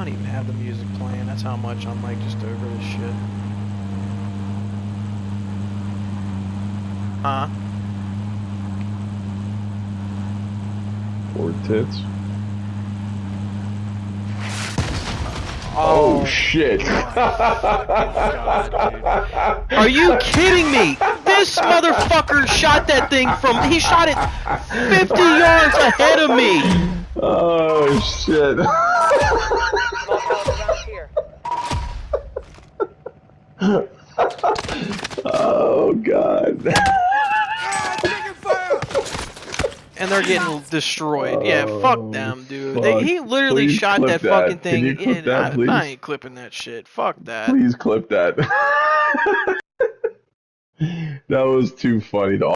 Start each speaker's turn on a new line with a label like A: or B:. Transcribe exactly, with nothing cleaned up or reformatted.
A: don't even have the music playing. That's how much I'm like just over this shit. Huh?
B: Or tits.
A: Oh,
B: oh shit.
A: God, dude. Are you kidding me? This motherfucker shot that thing from, he shot it fifty yards ahead of me.
B: Oh shit. Oh god.
A: And they're getting destroyed. Yeah, fuck them, dude.
B: Fuck.
A: They, he literally
B: Please
A: shot
B: clip
A: that,
B: that
A: fucking thing.
B: Can you clip
A: in,
B: that,
A: I,
B: please?
A: I ain't clipping that shit. Fuck that.
B: Please clip that. That was too funny to